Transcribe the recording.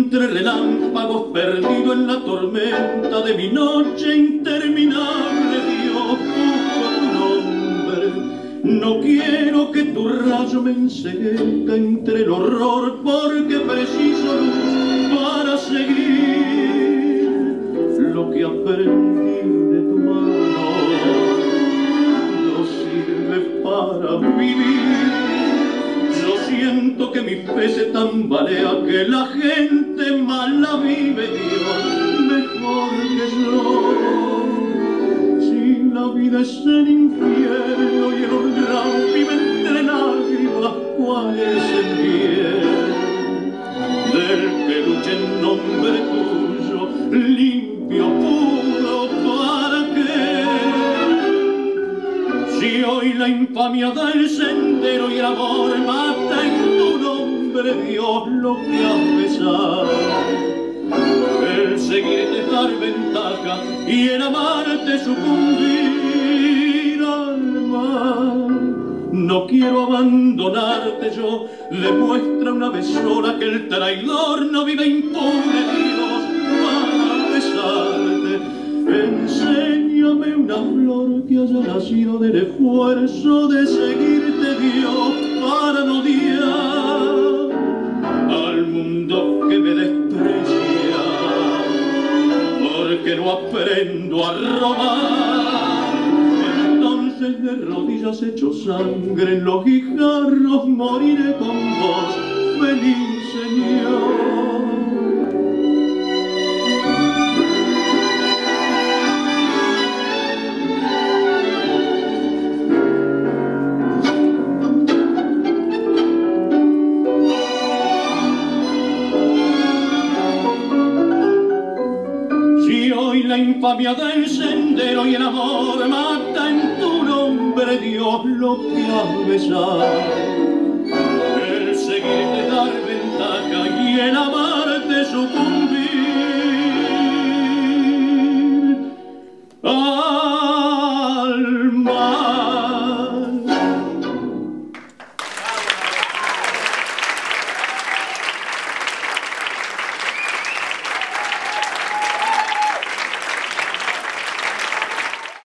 entre relámpagos, perdido en la tormenta de mi noche interminable, Dios, busco tu nombre. No quiero que tu rayo me enceguezca entre el horror, porque preciso luz para seguir lo que aprendí de tu mano. No sirve para vivir. Yo siento que mi fe se tambalea, que la gente mala vive, Dios, mejor que yo. Si la vida es el infierno y el honrado vive entre lágrimas, ¿cuál es el bien del que lucha en nombre tuyo, limpio, puro, para qué? Si hoy la infamia del sendero y el amor mata en tu nombre, Dios, lo que has besado, el seguirte dar ventaja y el amarte sucumbir al mal. No quiero abandonarte yo, demuestra una vez sola que el traidor no vive impune, Dios, para besarte. Enséñame una flor que haya nacido del esfuerzo de seguirte, Dios, para no odiar al mundo que me desprecia, porque no aprendo a robar. Entonces de rodillas hecho sangre en los guijarros moriré con vos, feliz Señor. La infamia del sendero y el amor mata en tu nombre, Dios, lo que has besado.